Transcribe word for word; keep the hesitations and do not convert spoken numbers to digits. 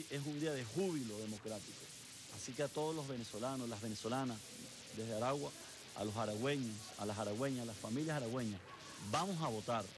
hoy es un día de júbilo democrático. Así que a todos los venezolanos, las venezolanas, desde Aragua, a los aragüeños, a las aragüeñas, a las familias aragüeñas, vamos a votar.